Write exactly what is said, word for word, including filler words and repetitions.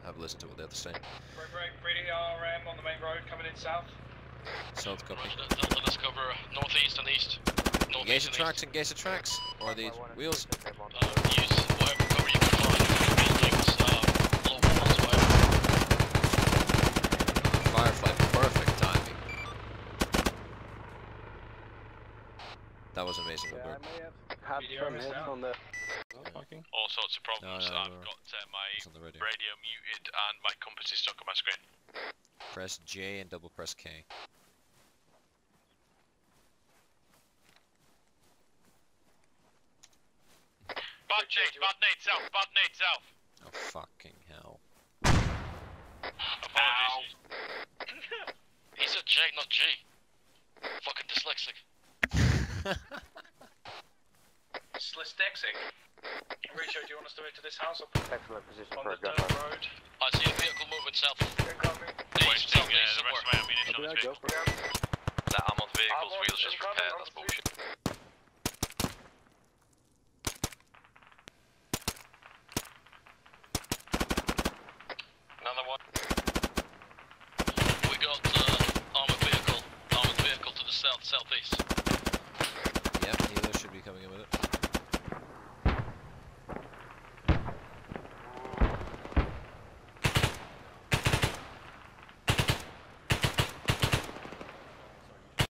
have a listen to what they have to say. Break, break, ready R M on the main road coming in south. South copy. Delta, let's cover northeast and east. Engage the tracks, engage the tracks. Or the wheels. Uh, use whatever cover you can find. Buildings, uh, low walls, whatever. Firefly, perfect timing. That was amazing. Yeah, Robert. I may have had some hits on the... All sorts of problems. No, no, I've no. got uh, my It's on the radio. radio muted and my compass is stuck on my screen. Press J and double press K. Bad J, bad nade south, bad nade south. Oh fucking hell. Apologies. He said J, not G. Fucking dyslexic. Dyslexic. Richo, do you want us to move to this house or Excellent position on for the a gun. dirt road? I see a vehicle moving south. Incoming. East, south, east, somewhere. Okay, go for it. That armored vehicle's Armored, wheels just incoming, repaired, that's on bullshit. Another one. We got uh, armored vehicle, armored vehicle to the south, southeast.